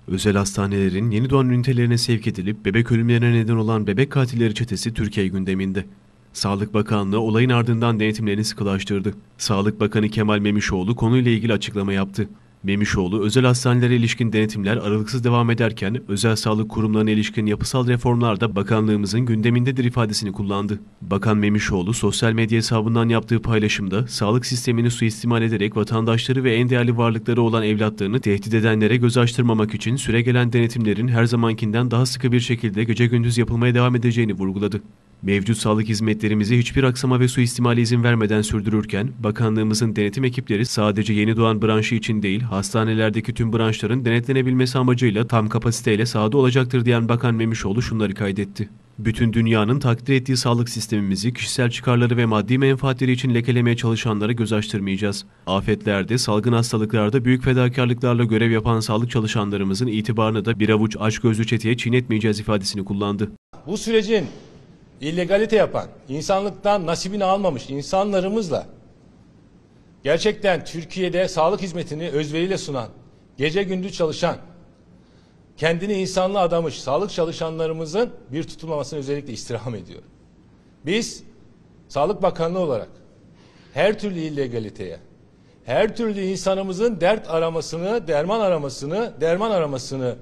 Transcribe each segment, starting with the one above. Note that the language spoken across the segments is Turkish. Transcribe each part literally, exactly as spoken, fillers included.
Özel hastanelerin yeni doğan ünitelerine sevk edilip bebek ölümlerine neden olan bebek katilleri çetesi Türkiye gündeminde. Sağlık Bakanlığı olayın ardından denetimlerini sıkılaştırdı. Sağlık Bakanı Kemal Memişoğlu konuyla ilgili açıklama yaptı. Memişoğlu, özel hastanelere ilişkin denetimler aralıksız devam ederken özel sağlık kurumlarına ilişkin yapısal reformlar da bakanlığımızın gündemindedir ifadesini kullandı. Bakan Memişoğlu, sosyal medya hesabından yaptığı paylaşımda sağlık sistemini suistimal ederek vatandaşları ve en değerli varlıkları olan evlatlarını tehdit edenlere göz açtırmamak için süregelen denetimlerin her zamankinden daha sıkı bir şekilde gece gündüz yapılmaya devam edeceğini vurguladı. Mevcut sağlık hizmetlerimizi hiçbir aksama ve suistimale izin vermeden sürdürürken, bakanlığımızın denetim ekipleri sadece yeni doğan branşı için değil, hastanelerdeki tüm branşların denetlenebilmesi amacıyla tam kapasiteyle sahada olacaktır diyen Bakan Memişoğlu şunları kaydetti. Bütün dünyanın takdir ettiği sağlık sistemimizi kişisel çıkarları ve maddi menfaatleri için lekelemeye çalışanlara göz açtırmayacağız. Afetlerde, salgın hastalıklarda büyük fedakarlıklarla görev yapan sağlık çalışanlarımızın itibarını da bir avuç açgözlü çeteye çiğnetmeyeceğiz ifadesini kullandı. Bu sürecin illegalite yapan, insanlıktan nasibini almamış insanlarımızla gerçekten Türkiye'de sağlık hizmetini özveriyle sunan, gece gündüz çalışan, kendini insanlığa adamış sağlık çalışanlarımızın bir tutulmamasını özellikle istirham ediyor. Biz Sağlık Bakanlığı olarak her türlü illegaliteye, her türlü insanımızın dert aramasını, derman aramasını, derman aramasını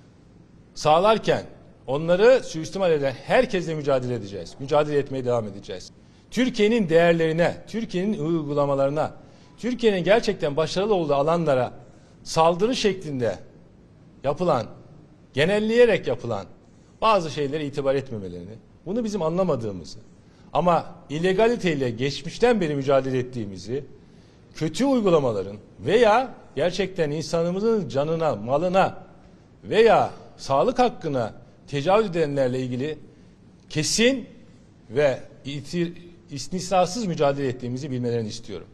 sağlarken onları suistimal eden herkesle mücadele edeceğiz. Mücadele etmeye devam edeceğiz. Türkiye'nin değerlerine, Türkiye'nin uygulamalarına, Türkiye'nin gerçekten başarılı olduğu alanlara saldırı şeklinde yapılan, genelleyerek yapılan bazı şeylere itibar etmemelerini, bunu bizim anlamadığımızı ama illegaliteyle geçmişten beri mücadele ettiğimizi, kötü uygulamaların veya gerçekten insanımızın canına, malına veya sağlık hakkına tecavüz edenlerle ilgili kesin ve istisnasız mücadele ettiğimizi bilmelerini istiyorum.